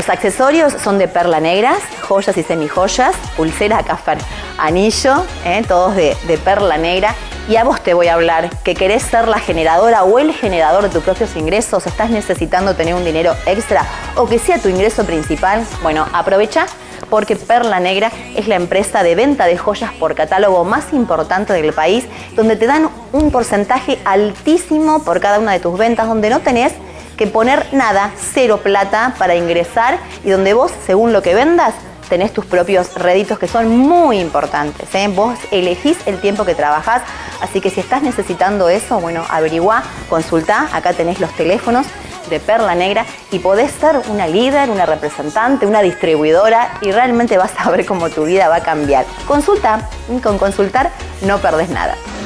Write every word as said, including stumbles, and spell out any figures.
Los accesorios son de perla negras, joyas y semijoyas, pulsera, acá anillo, ¿eh? todos de, de perla negra. Y a vos te voy a hablar, que querés ser la generadora o el generador de tus propios ingresos, estás necesitando tener un dinero extra o que sea tu ingreso principal. Bueno, aprovecha porque Perla Negra es la empresa de venta de joyas por catálogo más importante del país, donde te dan un porcentaje altísimo por cada una de tus ventas, donde no tenés que poner nada, cero plata para ingresar y donde vos, según lo que vendas, tenés tus propios réditos que son muy importantes, ¿eh? Vos elegís el tiempo que trabajás, así que si estás necesitando eso, bueno, averiguá, consultá, acá tenés los teléfonos de Perla Negra y podés ser una líder, una representante, una distribuidora y realmente vas a ver cómo tu vida va a cambiar. Consulta, con consultar no perdés nada.